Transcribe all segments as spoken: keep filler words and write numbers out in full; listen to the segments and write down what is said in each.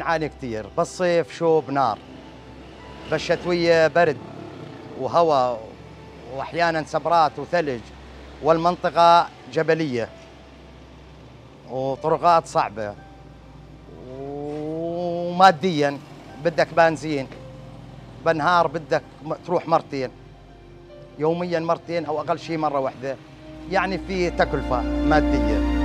معاني كثير، بالصيف شوب نار، بالشتوية برد وهواء وأحياناً سبرات وثلج، والمنطقة جبلية وطرقات صعبة، ومادياً بدك بنزين، بالنهار بدك تروح مرتين، يومياً مرتين أو أقل شيء مرة واحدة، يعني في تكلفة مادية.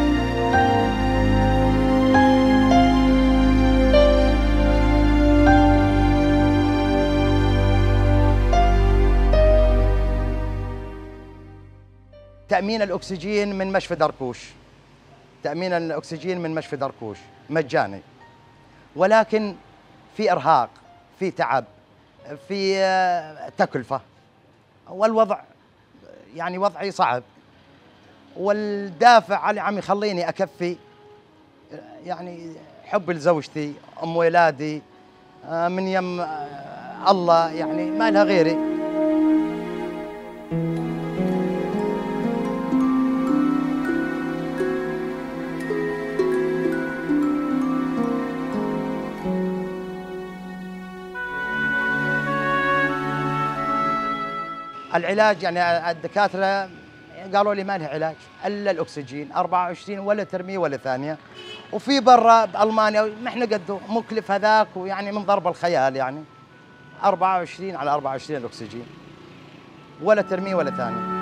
تأمين الأكسجين من مشفى دركوش، تأمين الأكسجين من مشفى دركوش مجاني، ولكن في إرهاق، في تعب، في تكلفة، والوضع يعني وضعي صعب، والدافع اللي عم يخليني أكفي يعني حب لزوجتي، أم ولادي، من يم الله، يعني ما لها غيري. العلاج يعني الدكاترة قالوا لي ما لها علاج الا الاكسجين، أربعة وعشرين ولا ترميه ولا ثانيه، وفي برا بالمانيا ما احنا قده مكلف هذاك، ويعني من ضرب الخيال، يعني أربعة وعشرين على أربعة وعشرين الاكسجين، ولا ترميه ولا ثانيه.